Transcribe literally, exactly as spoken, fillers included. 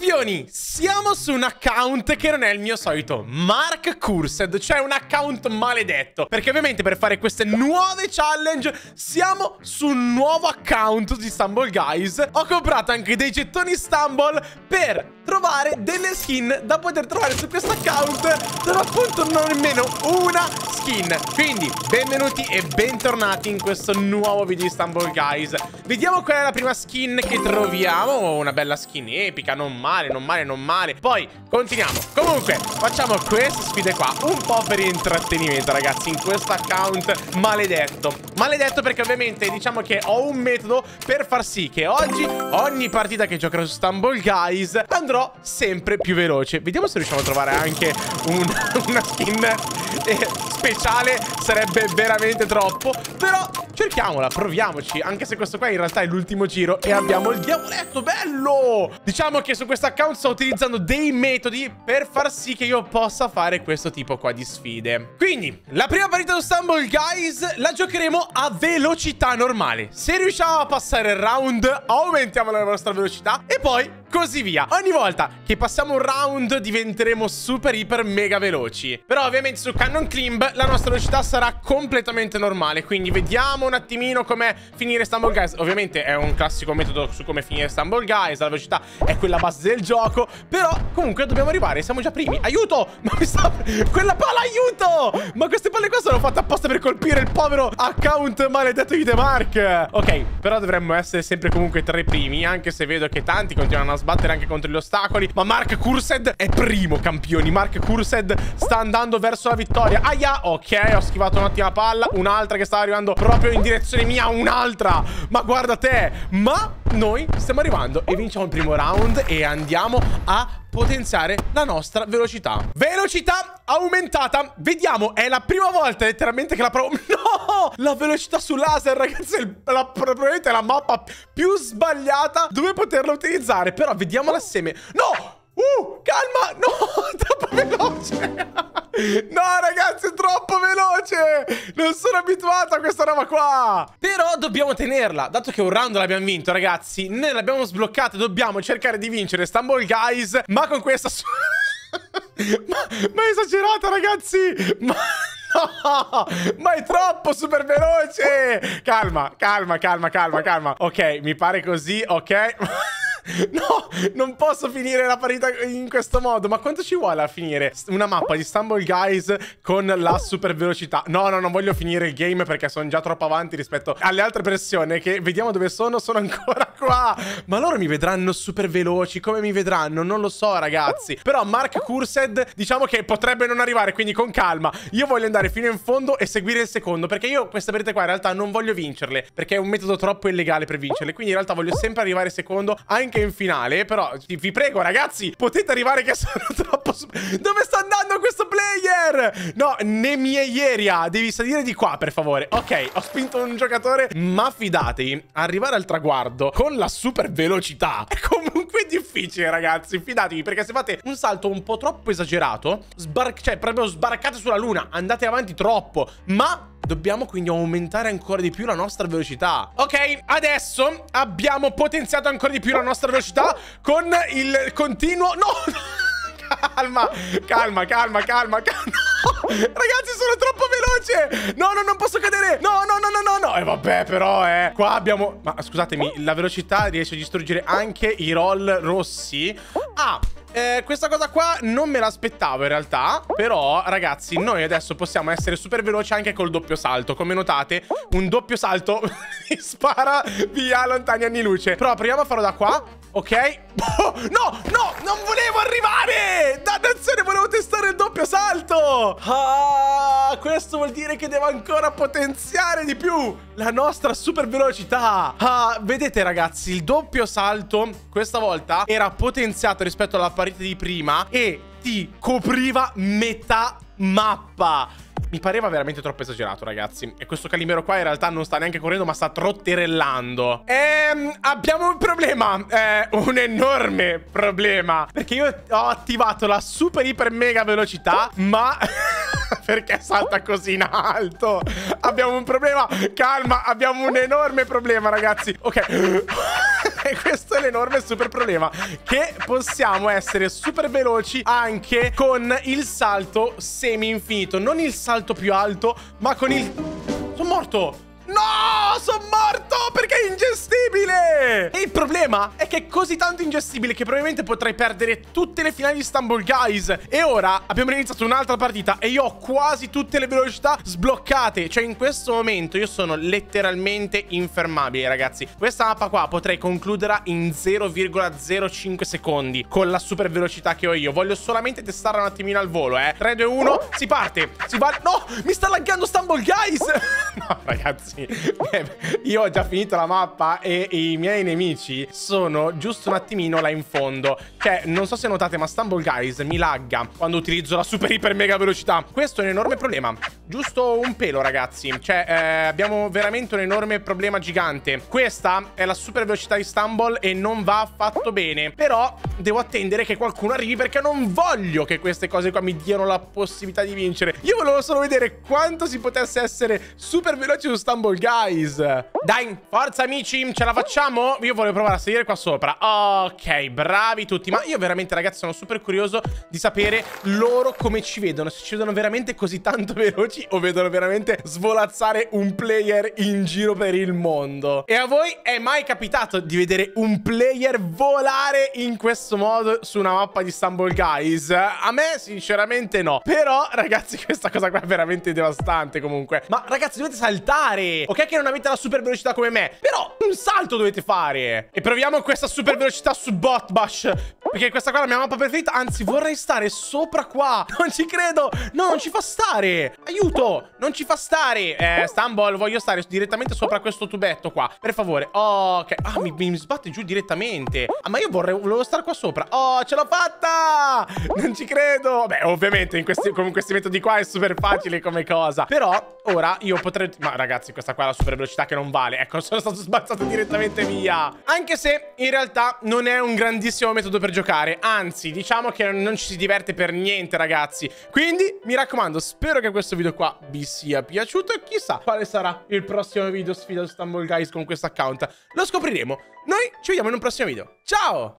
Campioni, siamo su un account che non è il mio solito Mark Cursed, cioè un account maledetto, perché ovviamente per fare queste nuove challenge siamo su un nuovo account di Stumble Guys. Ho comprato anche dei gettoni Stumble per trovare delle skin da poter trovare su questo account, dove appunto non ho nemmeno una skin. Quindi benvenuti e bentornati in questo nuovo video di Stumble Guys. Vediamo qual è la prima skin che troviamo. Una bella skin epica, non male, non male, non male. Poi continuiamo. Comunque facciamo queste sfide qua un po' per intrattenimento, ragazzi, in questo account maledetto. Maledetto perché ovviamente diciamo che ho un metodo per far sì che oggi ogni partita che giocherò su Stumble Guys andrò sempre più veloce. Vediamo se riusciamo a trovare anche un, una skin eh, speciale. Sarebbe veramente troppo, però cerchiamola, proviamoci. Anche se questo qua in realtà è l'ultimo giro e abbiamo il diavoletto, bello! Diciamo che su questo account sto utilizzando dei metodi per far sì che io possa fare questo tipo qua di sfide. Quindi la prima partita su Stumble Guys la giocheremo a velocità normale. Se riusciamo a passare il round aumentiamo la nostra velocità e poi così via. Ogni volta che passiamo un round diventeremo super iper mega veloci. Però ovviamente su Cannon Climb la nostra velocità sarà completamente normale. Quindi vediamo un attimino com'è finire Stumble Guys. Ovviamente è un classico metodo su come finire Stumble Guys. La velocità è quella base del gioco. Però comunque dobbiamo arrivare. Siamo già primi. Aiuto! Ma mi sta... quella palla, aiuto! Ma queste palle qua sono fatte apposta per colpire il povero account maledetto di The Mark. Ok, però dovremmo essere sempre comunque tra i primi, anche se vedo che tanti continuano a sbattere anche contro gli ostacoli. Ma Mark Cursed è primo, campioni. Mark Cursed sta andando verso la vittoria. Aia, ok, ho schivato un'ottima palla. Un'altra che stava arrivando proprio in direzione mia. Un'altra, ma guarda te. Ma noi stiamo arrivando e vinciamo il primo round e andiamo a potenziare la nostra velocità. Velocità aumentata. Vediamo, è la prima volta letteralmente che la provo. No, la velocità su laser, ragazzi, è la, probabilmente è la mappa più sbagliata dove poterla utilizzare. Però vediamola assieme. No! Uh, calma! No, è troppo veloce! No, ragazzi, è troppo veloce! Non sono abituato a questa roba qua! Però dobbiamo tenerla. Dato che un round l'abbiamo vinto, ragazzi, noi l'abbiamo sbloccata. Dobbiamo cercare di vincere Stumble Guys, ma con questa... ma, ma è esagerato, ragazzi! Ma... no, ma è troppo super veloce! Calma, calma, calma, calma, calma. Ok, mi pare così, ok? No, non posso finire la partita in questo modo. Ma quanto ci vuole a finire una mappa di Stumble Guys con la super velocità? No, no, non voglio finire il game perché sono già troppo avanti rispetto alle altre persone che vediamo dove sono. Sono ancora qua. Ma loro mi vedranno super veloci. Come mi vedranno? Non lo so, ragazzi. Però Mark Cursed diciamo che potrebbe non arrivare, quindi con calma. Io voglio andare fino in fondo e seguire il secondo, perché io queste partite qua in realtà non voglio vincerle, perché è un metodo troppo illegale per vincerle. Quindi in realtà voglio sempre arrivare secondo anche in finale. Però vi prego, ragazzi, potete arrivare che sono troppo... Dove sta andando questo player? No, Nemieieria, devi salire di qua, per favore. Ok, ho spinto un giocatore, ma fidatevi, arrivare al traguardo con la super velocità è comunque difficile, ragazzi. Fidatevi, perché se fate un salto un po' troppo esagerato, cioè proprio sbaraccate sulla luna, andate avanti troppo, ma... dobbiamo quindi aumentare ancora di più la nostra velocità. Ok, adesso abbiamo potenziato ancora di più la nostra velocità con il continuo... No! Calma, calma, calma, calma, calma. No! Ragazzi, sono troppo veloce. No, no, non posso cadere. No, no, no, no, no, no. E eh, vabbè, però, eh. Qua abbiamo... Ma scusatemi, la velocità riesce a distruggere anche i roll rossi. Ah... Eh, questa cosa qua non me l'aspettavo in realtà. Però ragazzi, noi adesso possiamo essere super veloci anche col doppio salto. Come notate, un doppio salto mi spara via lontani anni luce. Però proviamo a farlo da qua. Ok. Oh, no, no, non volevo arrivare. Dannazione, volevo testare il doppio salto. Ah, questo vuol dire che devo ancora potenziare di più la nostra super velocità. Ah, vedete ragazzi, il doppio salto questa volta era potenziato rispetto alla partita di prima e ti copriva metà mappa. Mi pareva veramente troppo esagerato, ragazzi. E questo Calimero qua in realtà non sta neanche correndo, ma sta trotterellando. Ehm, abbiamo un problema. Eh, un enorme problema. Perché io ho attivato la super iper mega velocità, ma... perché salta così in alto? Abbiamo un problema. Calma, abbiamo un enorme problema, ragazzi. Ok. E questo è l'enorme super problema, che possiamo essere super veloci anche con il salto semi-infinito. Non il salto più alto, ma con il... Sono morto! No, sono morto perché è ingestibile. E il problema è che è così tanto ingestibile che probabilmente potrei perdere tutte le finali di Stumble Guys. E ora abbiamo iniziato un'altra partita e io ho quasi tutte le velocità sbloccate. Cioè in questo momento io sono letteralmente infermabile, ragazzi. Questa mappa qua potrei concluderla in zero virgola zero cinque secondi con la super velocità che ho io. Voglio solamente testarla un attimino al volo, eh. tre, due, uno, si parte. Si va... No, mi sta laggando Stumble Guys. No, ragazzi, io ho già finito la mappa e i miei nemici sono giusto un attimino là in fondo. Cioè, non so se notate, ma Stumble Guys mi lagga quando utilizzo la super iper mega velocità. Questo è un enorme problema. Giusto un pelo, ragazzi. Cioè, eh, abbiamo veramente un enorme problema gigante. Questa è la super velocità di Stumble e non va affatto bene. Però devo attendere che qualcuno arrivi, perché non voglio che queste cose qua mi diano la possibilità di vincere. Io volevo solo vedere quanto si potesse essere super veloci su Stumble Guys. Dai, forza amici, ce la facciamo? Io voglio provare a salire qua sopra. Ok, bravi tutti. Ma io veramente, ragazzi, sono super curioso di sapere loro come ci vedono. Se ci vedono veramente così tanto veloci o vedono veramente svolazzare un player in giro per il mondo. E a voi è mai capitato di vedere un player volare in questo modo su una mappa di Stumble Guys? A me sinceramente no. Però, ragazzi, questa cosa qua è veramente devastante comunque. Ma ragazzi, dovete saltare. Ok che non avete la super velocità come me, però un salto dovete fare. E proviamo questa super velocità su Botbash, perché questa qua è la mia mappa preferita. Anzi, vorrei stare sopra qua. Non ci credo. No, non ci fa stare. Aiuto, non ci fa stare. Eh, Stumble, voglio stare direttamente sopra questo tubetto qua, per favore. Oh, ok. Ah, mi, mi sbatte giù direttamente. Ah, ma io vorrei, volevo stare qua sopra. Oh, ce l'ho fatta. Non ci credo. Beh, ovviamente in questi, con questi metodi qua è super facile come cosa. Però ora io potrei... Ma ragazzi, questa qua è la super velocità che non vale. Ecco, sono stato sbalzato direttamente via. Anche se in realtà non è un grandissimo metodo per giocare. Anzi, diciamo che non ci si diverte per niente, ragazzi. Quindi, mi raccomando, spero che questo video qua vi sia piaciuto. E chissà quale sarà il prossimo video sfida su Stumble Guys con questo account. Lo scopriremo. Noi ci vediamo in un prossimo video. Ciao!